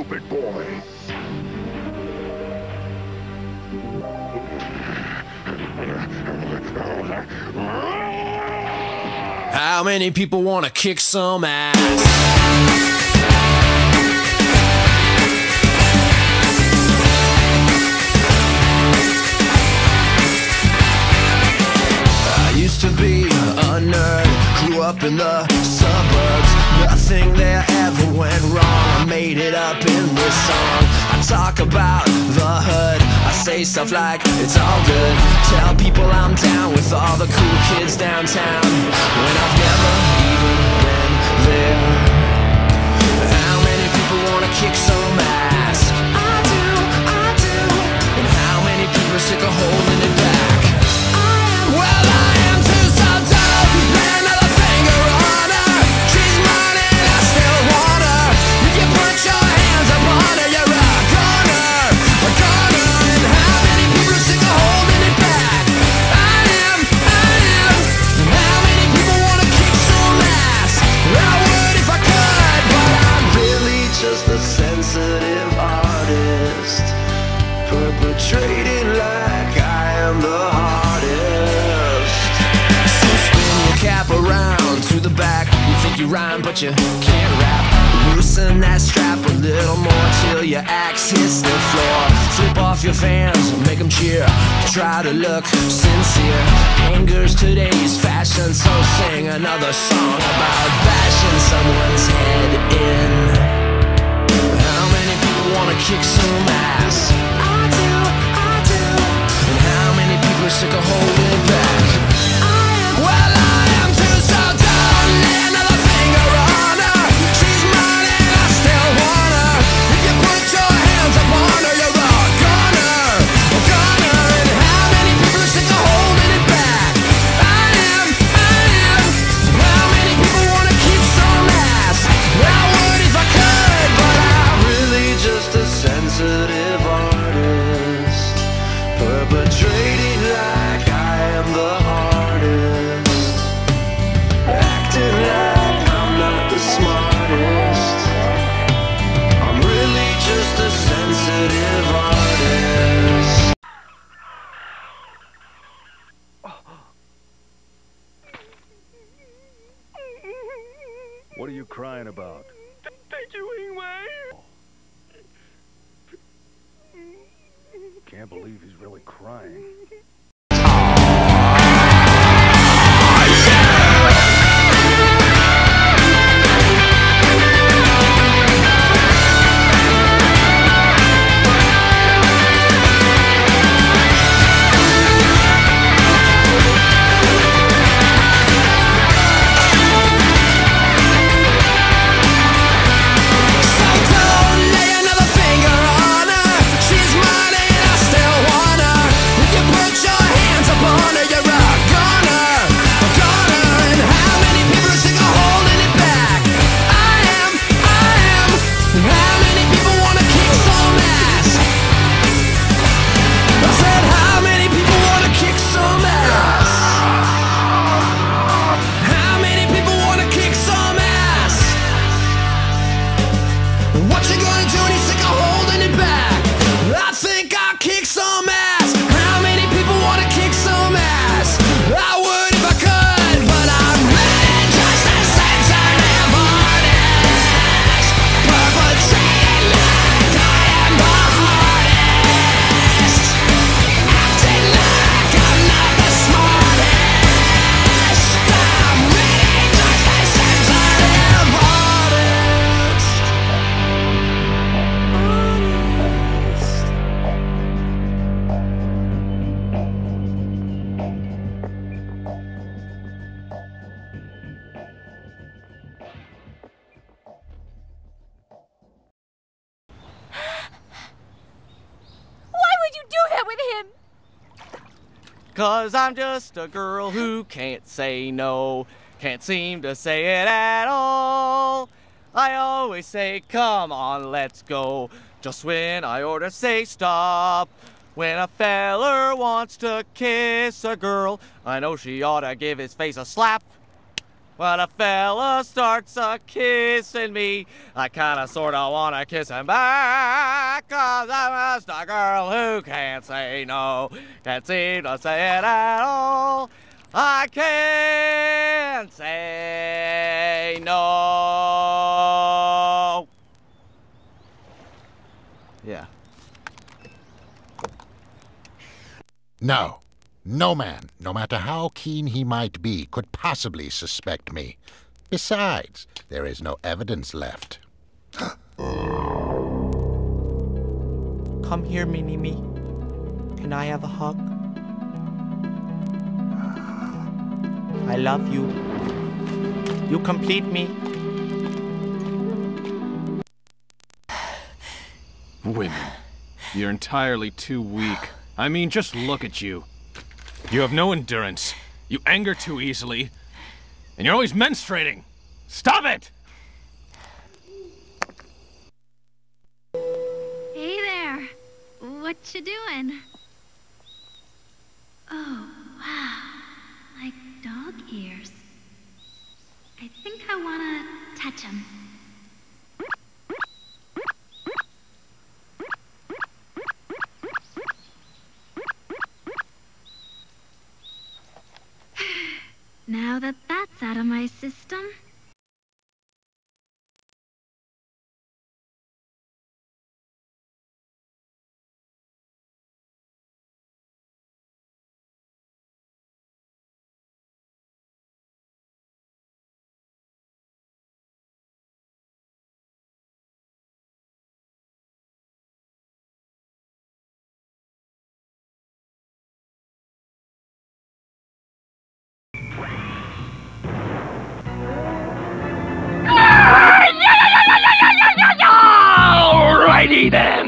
stupid boy. How many people want to kick some ass? I used to be a nerd, grew up in the suburbs. Nothing there ever went wrong. I made it up in this song. I talk about the hood, I say stuff like it's all good. Tell people I'm down with all the cool kids downtown, when I've never even been there. How many people wanna kick some ass? I do. And how many people are sick of holding it back? Well, I am too, so don't lay another finger on her. She's mine and I still want her. If you put your hands up on her, you're a goner. And how many people are sick of holding it back? I am. And how many people wanna kick some ass? I would if I could, but I'm really just a sensitive artist, perpetrating like I am the hardest. So spin your cap around to the back. You think you rhyme, but you can't rap. Loosen that strap a little more till your axe hits the floor. Flip off your fans, make them cheer. Try to look sincere. Anger's today's fashion, so sing another song about bashing someone's head in. How many people wanna kick some ass? I do. And how many people are sick of holding it back? Well, I am too, so don't lay another finger on her. She's mine and I still want her. If you put your hands up on her, you're a goner. And how many people are sick of holding it back? I am. How many people wanna kick some ass? I would if I could, but I'm really just a sensitive artist, perpetrating like I am the hardest, acting like I'm not the smartest. I'm really just a sensitive artist. What are you crying about? Thank you, Ingmar. Can't believe he's really crying. So don't lay another finger on her. She's mine and I still want her. If you put your hands up on her, you're a goner. And how many people are sick of holding it back? I am. And how many people wanna kick some ass? I said, how many people wanna kick some ass? How many people wanna kick some ass? What you gonna do when you're sick of holding it back? I think I'll kick some ass. How many people wanna kick some ass? I would if I could, but I'm really just a sensitive artist, perpetrating like I am the hardest, acting like I'm not the smartest. I'm really just a sensitive artist. Why would you do that with him? 'Cause I'm just a girl who can't say no, can't seem to say it at all. I always say, come on, let's go, just when I order say stop. When a feller wants to kiss a girl, I know she ought to give his face a slap. When a fella starts kissing me, I kinda sorta wanna kiss him back. 'Cause I'm just a girl who can't say no, can't seem to say it at all. I can't say no. Yeah. No. No man, no matter how keen he might be, could possibly suspect me. Besides, there is no evidence left. Come here, Mini-Me. Can I have a hug? I love you. You complete me. Women, you're entirely too weak. I mean, just look at you. You have no endurance. You anger too easily. And you're always menstruating. Stop it! Hey there. What you doing? Oh, wow. Like dog ears. I think I wanna touch them. Now that that's out of my system. Alrighty then.